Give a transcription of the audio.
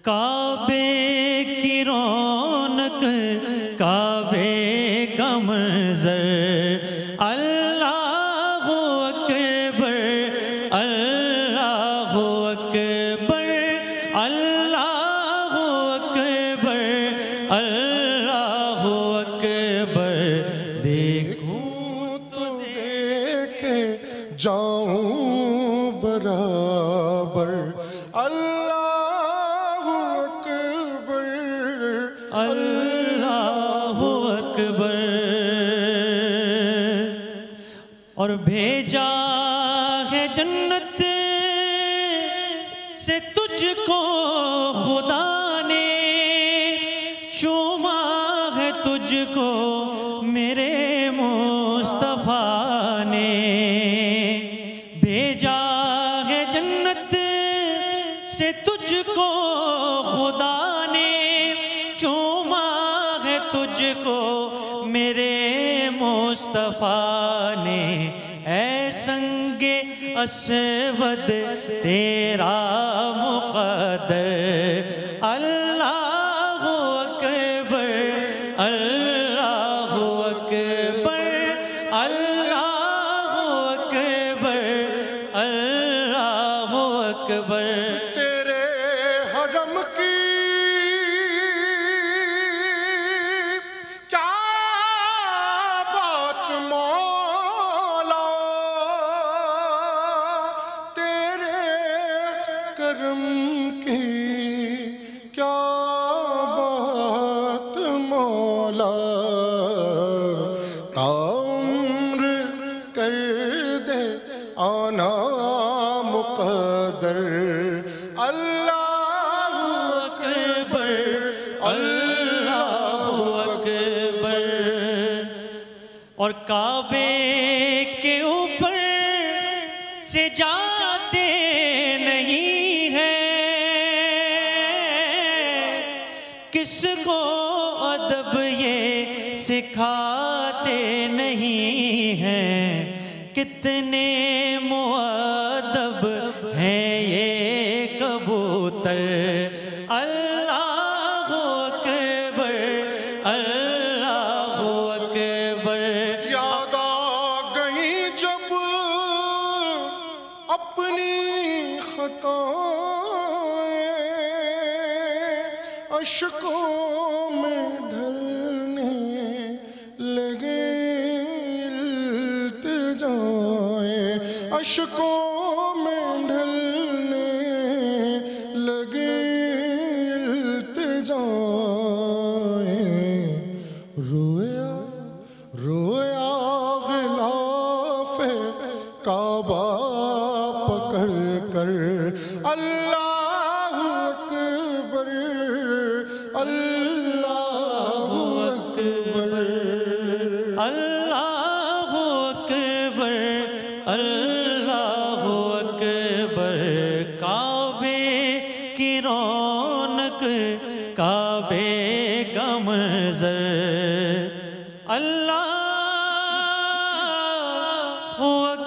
काबे की रौनक, काबे का मंज़र, अल्लाहु अकबर, अल्लाहु अकबर, अल्लाहु अकबर, अल्लाहु अकबर। देखूं तो देखे जाऊं बराबर, अल्लाहु अकबर, अल्लाहु अकबर। और भेजा है जन्नत से तुझको खुदा ने, चूमा है तुझको मेरे मुस्तफा ने। भेजा है जन्नत से तुझको खुदा ने, चूमा है तुझको मेरे मुस्तफा ने। ऐ संगे अस्वद तेरा मुक़द्दर, अल्लाहु अकबर, अल्लाहु अकबर, अल्लाहु अकबर, अल्लाहु अकबर। तेरे हरम की क्या बात मौला, तेरे करम की क्या बात मौला। ताउम्र कर दे आना मुक़द्दर, अल्लाहु अकबर, अल्लाहु अकबर। और काबे के ऊपर से जाते नहीं है, किसको अदब ये सिखाते नहीं हैं। कितने मुअद्दब हैं ये कबूतर, अल्लाहु अकबर, अल्लाहु अकबर। याद आ गई जब अपनी खताएं, अश्कों में ढलने लगे इल्तिजाएं, अश्कों में ढलने लगे इल्तिजाएं। रोया रोया गिलाफ़े काबा पकड़ कर, अल्लाहु अकबर, अल्लाहु अकबर, अल्लाहु अकबर, अल्लाहु अकबर। काबे की रौनक, काबे का मंज़र, अल्लाहु